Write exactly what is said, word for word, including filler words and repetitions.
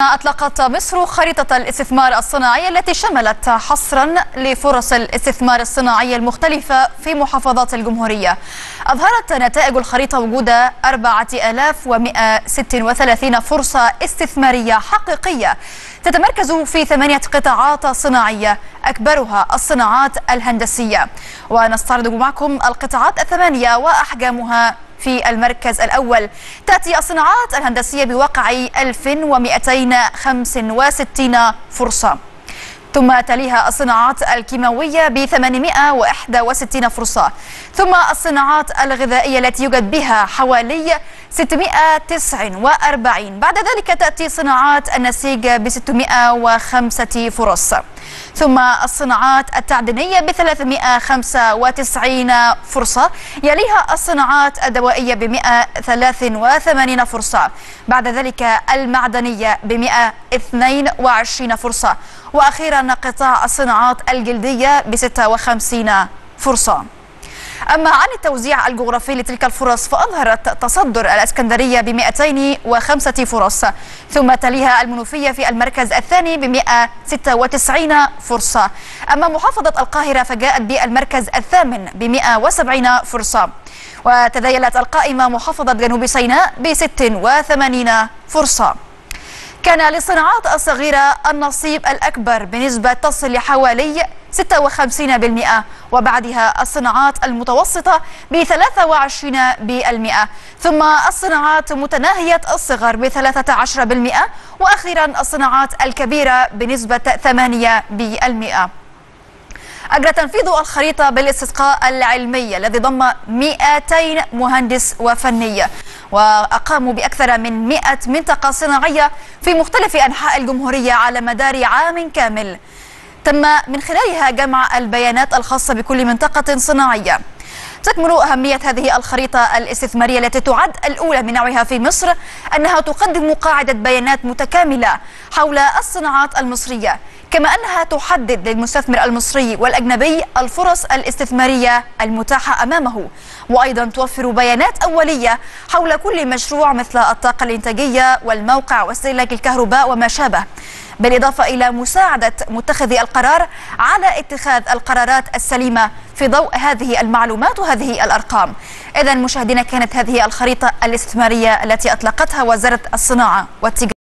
أطلقت مصر خريطة الاستثمار الصناعي التي شملت حصرا لفرص الاستثمار الصناعي المختلفة في محافظات الجمهورية. أظهرت نتائج الخريطة وجود أربعة آلاف ومئة وستة وثلاثين فرصة استثمارية حقيقية تتمركز في ثمانية قطاعات صناعية أكبرها الصناعات الهندسية، ونستعرض معكم القطاعات الثمانية وأحجامها. في المركز الأول تأتي الصناعات الهندسية بواقع ألف ومئتين وخمسة وستين فرصة، ثم تليها الصناعات الكيماوية ب ثمانمئة وواحد وستين فرصة، ثم الصناعات الغذائية التي يوجد بها حوالي ستمئة وتسعة وأربعين. بعد ذلك تأتي صناعات النسيج ب ستمئة وخمسة فرص، ثم الصناعات التعدينية ب ثلاثمئة وخمسة وتسعين فرصة، يليها الصناعات الدوائية ب مئة وثلاثة وثمانين فرصة، بعد ذلك المعدنية ب مئة واثنين وعشرين فرصة، وأخيرا قطاع الصناعات الجلدية ب ستة وخمسين فرصة. أما عن التوزيع الجغرافي لتلك الفرص فأظهرت تصدر الإسكندرية ب مئتين وخمسة فرص، ثم تليها المنوفية في المركز الثاني ب مئة وستة وتسعين فرصة. أما محافظة القاهرة فجاءت بالمركز الثامن ب مئة وسبعين فرصة، وتذيلت القائمة محافظة جنوب سيناء ب ستة وثمانين فرصة. كان للصناعات الصغيرة النصيب الأكبر بنسبة تصل لحوالي ستة وخمسين بالمئة، وبعدها الصناعات المتوسطة ب ثلاثة وعشرين بالمئة، ثم الصناعات متناهية الصغر ب ثلاثة عشر بالمئة، وأخيرا الصناعات الكبيرة بنسبة ثمانية بالمئة. أجرى تنفيذ الخريطة بالاستسقاء العلمي الذي ضم مئتين مهندس وفني، وأقاموا بأكثر من مئة منطقة صناعية في مختلف أنحاء الجمهورية على مدار عام كامل. تم من خلالها جمع البيانات الخاصة بكل منطقة صناعية. تكمن أهمية هذه الخريطة الاستثمارية التي تعد الأولى من نوعها في مصر أنها تقدم قاعدة بيانات متكاملة حول الصناعات المصرية، كما أنها تحدد للمستثمر المصري والأجنبي الفرص الاستثمارية المتاحة أمامه، وأيضا توفر بيانات أولية حول كل مشروع مثل الطاقة الإنتاجية والموقع واستهلاك الكهرباء وما شابه، بالإضافة إلى مساعدة متخذي القرار على اتخاذ القرارات السليمة في ضوء هذه المعلومات وهذه الأرقام. إذن مشاهدينا، كانت هذه الخريطة الاستثمارية التي أطلقتها وزارة الصناعة والتجارة.